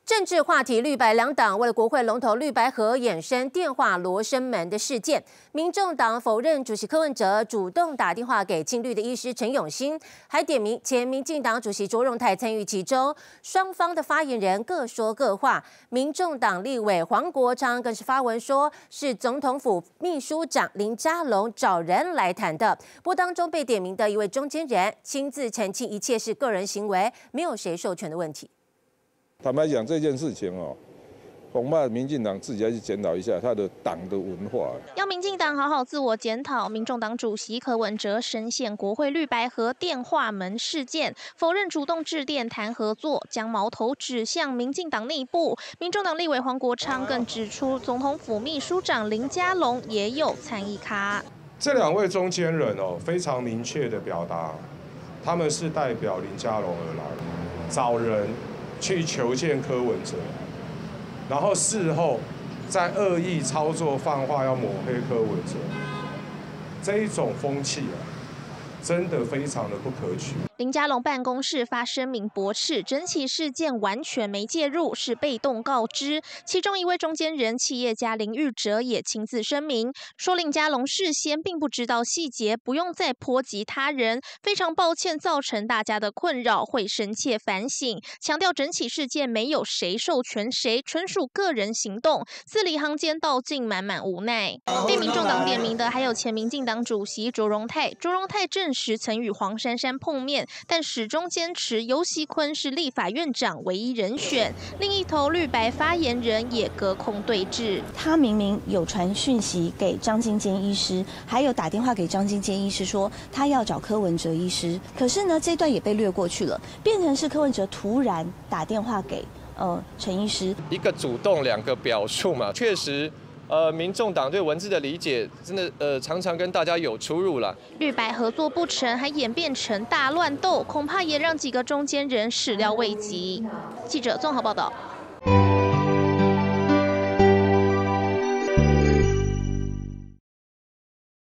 政治话题，绿白两党为了国会龙头绿白合衍生电话罗生门的事件，民众党否认主席柯文哲主动打电话给青绿的医师陈永新，还点名前民进党主席卓荣泰参与其中，双方的发言人各说各话。民众党立委黄国昌更是发文说，是总统府秘书长林佳龙找人来谈的。不过当中被点名的一位中间人亲自澄清，一切是个人行为，没有谁授权的问题。 坦白讲，这件事情恐怕民进党自己要去检讨一下他的党的文化。 要民进党好好自我检讨。民众党主席柯文哲深陷国会绿白合电话门事件，否认主动致电谈合作，将矛头指向民进党内部。民众党立委黄国昌更指出，总统府秘书长林佳龙也有参与卡。 这两位中间人非常明确的表达，他们是代表林佳龙而来，找人 去求见柯文哲，然后事后再恶意操作放话要抹黑柯文哲，这一种风气真的非常的不可取。 林佳龙办公室发声明驳斥整起事件完全没介入，是被动告知。其中一位中间人企业家林玉哲也亲自声明说，林佳龙事先并不知道细节，不用再波及他人，非常抱歉造成大家的困扰，会深切反省。强调整起事件没有谁授权谁，纯属个人行动，字里行间道尽满满无奈。被民众党点名的还有前民进党主席卓荣泰，卓荣泰证实曾与黄珊珊碰面， 但始终坚持游锡堃是立法院长唯一人选。另一头绿白发言人也隔空对峙， 他明明有传讯息给张金坚医师，还有打电话给张金坚医师说他要找柯文哲医师，可是呢这段也被略过去了，变成是柯文哲突然打电话给陈医师， 一个主动，两个表述嘛，确实。 民众党对文字的理解真的常常跟大家有出入了。 绿白合作不成，还演变成大乱斗，恐怕也让几个中间人始料未及。记者综合报道。